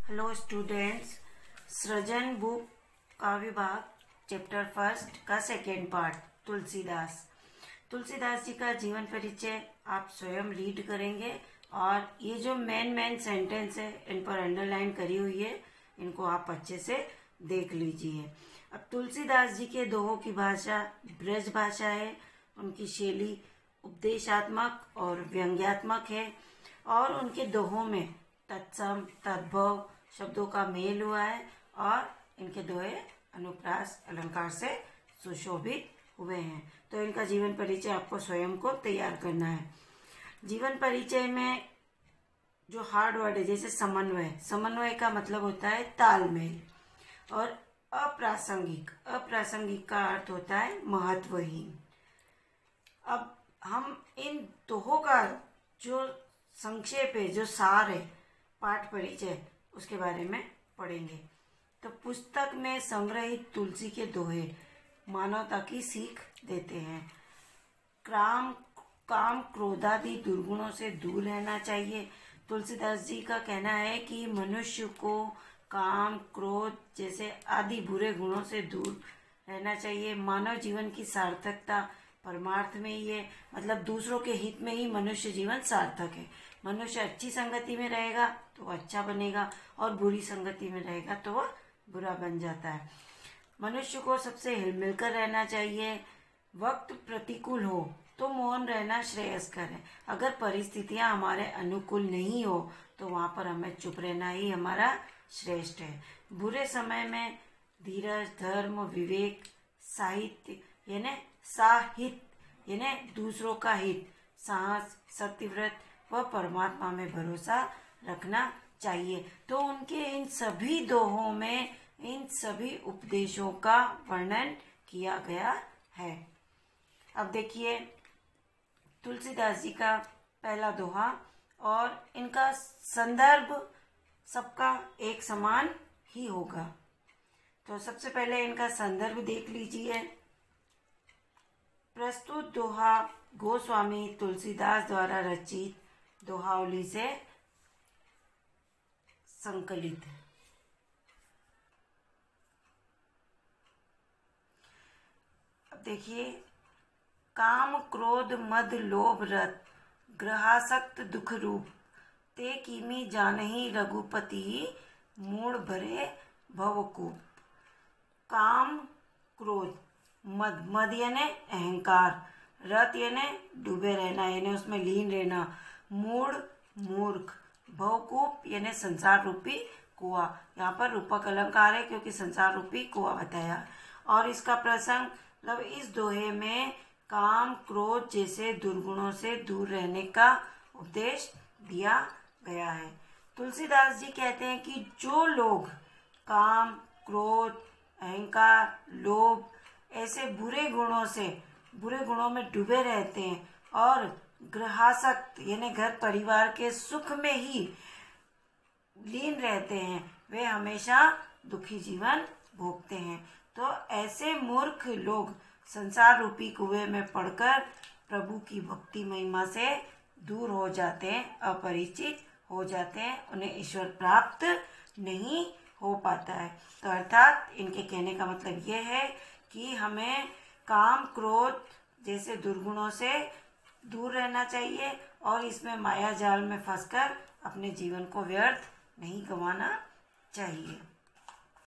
Hello students, सृजन book का विभाग चैप्टर फर्स्ट का सेकेंड पार्ट तुलसीदास जी का जीवन परिचय आप स्वयं रीड करेंगे और ये जो मेन सेंटेंस है इन पर अंडरलाइन करी हुई है, इनको आप अच्छे से देख लीजिए। अब तुलसीदास जी के दोहों की भाषा ब्रज भाषा है। उनकी शैली उपदेशात्मक और व्यंग्यात्मक है और उनके दोहों में तत्सम तद्भव शब्दों का मेल हुआ है और इनके दोहे अनुप्रास अलंकार से सुशोभित हुए हैं। तो इनका जीवन परिचय आपको स्वयं को तैयार करना है। जीवन परिचय में जो हार्ड वर्ड है जैसे समन्वय का मतलब होता है तालमेल, और अप्रासंगिक का अर्थ होता है महत्वहीन। अब हम इन दोहों का जो संक्षेप है, जो सार है, पाठ परिचय, उसके बारे में पढ़ेंगे। तो पुस्तक में संग्रहित तुलसी के दोहे मानवता की सीख देते हैं। काम क्रोधादि दुर्गुणों से दूर रहना चाहिए। तुलसीदास जी का कहना है कि मनुष्य को काम क्रोध जैसे आदि बुरे गुणों से दूर रहना चाहिए। मानव जीवन की सार्थकता परमार्थ में ही है, मतलब दूसरों के हित में ही मनुष्य जीवन सार्थक है। मनुष्य अच्छी संगति में रहेगा तो वह अच्छा बनेगा और बुरी संगति में रहेगा तो वह बुरा बन जाता है। मनुष्य को सबसे हिलमिल कर रहना चाहिए। वक्त प्रतिकूल हो तो मौन रहना श्रेयस्कर है। अगर परिस्थितियां हमारे अनुकूल नहीं हो तो वहां पर हमें चुप रहना ही हमारा श्रेष्ठ है। बुरे समय में धीरज, धर्म, विवेक, साहित्य यानी दूसरों का हित, साहस, सत्यव्रत व परमात्मा में भरोसा रखना चाहिए। तो उनके इन सभी दोहों में इन सभी उपदेशों का वर्णन किया गया है। अब देखिए तुलसीदास जी का पहला दोहा, और इनका संदर्भ सबका एक समान ही होगा। तो सबसे पहले इनका संदर्भ देख लीजिए। प्रस्तुत दोहा गोस्वामी तुलसीदास द्वारा रचित दोहावली से संकलित है। अब देखिए, काम क्रोध मद लोभ रत ग्रहासक्त दुख रूप ते कीमी जानहि रघुपति मूढ़ भरे भवकूप। काम क्रोध, मद यानी अहंकार, रत यानी डूबे रहना यानी उसमें लीन रहना, मूढ़ मूर्ख, भवकूप यानी संसार रूपी कुआं। यहाँ पर रूपक अलंकार है क्योंकि संसार रूपी कुआं बताया। और इसका प्रसंग मतलब इस दोहे में काम क्रोध जैसे दुर्गुणों से दूर रहने का उपदेश दिया गया है। तुलसीदास जी कहते हैं कि जो लोग काम क्रोध अहंकार लोभ ऐसे बुरे गुणों में डूबे रहते हैं और ग्रहासक्त यानी घर परिवार के सुख में ही लीन रहते हैं, वे हमेशा दुखी जीवन भोगते हैं। तो ऐसे मूर्ख लोग संसार रूपी कुएं में पड़कर प्रभु की भक्ति महिमा से दूर हो जाते हैं, अपरिचित हो जाते हैं, उन्हें ईश्वर प्राप्त नहीं हो पाता है। तो अर्थात इनके कहने का मतलब ये है कि हमें काम क्रोध जैसे दुर्गुणों से दूर रहना चाहिए और इसमें माया जाल में फंसकर अपने जीवन को व्यर्थ नहीं गंवाना चाहिए।